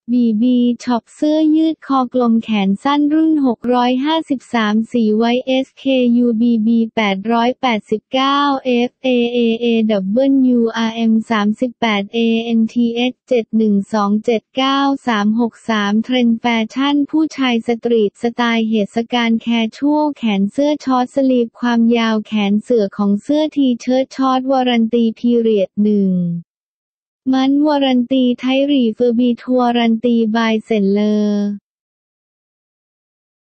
บีบีช็อปเสื้อยืดคอกลมแขนสั้นรุ่น653สีไว้ SKU BB 889 FAAAWRM 38 ANTH 71279363เทรนด์แฟชั่นผู้ชายสตรีทสไตล์เหตุการณ์แคชชวลแขนเสื้อช็อตสลีฟความยาวแขนเสื้อของเสื้อทีเชิ้ตช็อตวารันตีพีเรียด1มันวารันตีไทยรีเฟอร์บีทัวรันตีบายเซนเลอร์